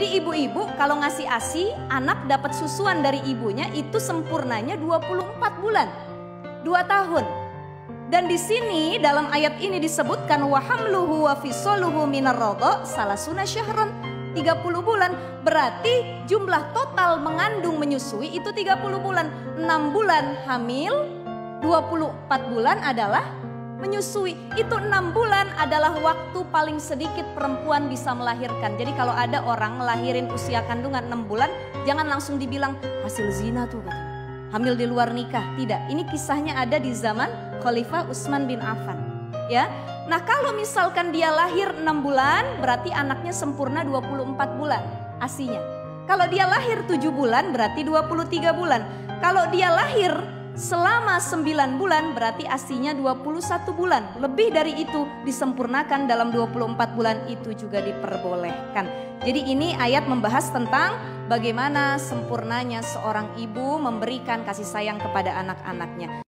Di ibu-ibu kalau ngasih ASI, anak dapat susuan dari ibunya itu sempurnanya 24 bulan. 2 tahun. Dan di sini dalam ayat ini disebutkan wa hamluhu wa fisoluhu minar radha salasuna syahran. 30 bulan, berarti jumlah total mengandung menyusui itu 30 bulan. 6 bulan hamil, 24 bulan adalah menyusui. Itu 6 bulan adalah waktu paling sedikit perempuan bisa melahirkan. Jadi kalau ada orang ngelahirin usia kandungan 6 bulan, jangan langsung dibilang hasil zina tuh katanya. Hamil di luar nikah, tidak. Ini kisahnya ada di zaman Khalifah Utsman bin Affan. Ya. Nah kalau misalkan dia lahir 6 bulan berarti anaknya sempurna 24 bulan asinya. Kalau dia lahir 7 bulan berarti 23 bulan. Kalau dia lahir selama 9 bulan berarti asinya 21 bulan. Lebih dari itu disempurnakan dalam 24 bulan itu juga diperbolehkan. Jadi ini ayat membahas tentang bagaimana sempurnanya seorang ibu memberikan kasih sayang kepada anak-anaknya.